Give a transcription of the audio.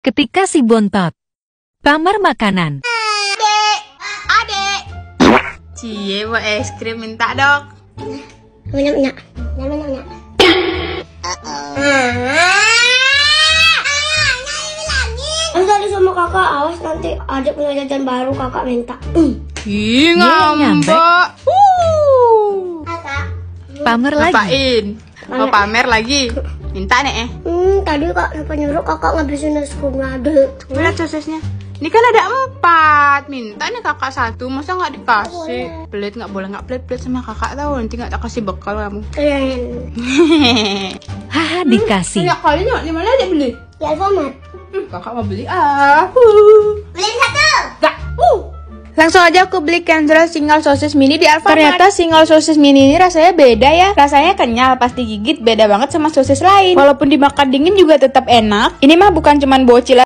Ketika si bontot pamer makanan. Adek. Cie, mau es krim minta dok. Banyak. Tadi sama kakak, awas nanti adik punya jajan baru kakak minta. Ih, nyampe. ngambek. Pamer lagi. Ngapain? Mau pamer lagi? Minta nih Tadi kak siapa nyuruh kakak ngabisin es krimnya adek. Lihat sosisnya. Ini kan ada 4. Minta nih kakak 1. Masa nggak dikasih? Pelit nggak boleh nggak pelit sama kakak tahu. Nanti nggak tak kasih bekal kamu. Keren. Haha, dikasih. Banyak kali nyok. Di mana aja beli? Di Alfamart. Kakak mau beli Beli 1. Gak. Langsung aja aku beli Kendra single sosis mini di Alfamart. Ternyata single sosis mini ini rasanya beda ya. Rasanya kenyal, pas digigit beda banget sama sosis lain. Walaupun dimakan dingin juga tetap enak. Ini mah bukan cuman bocil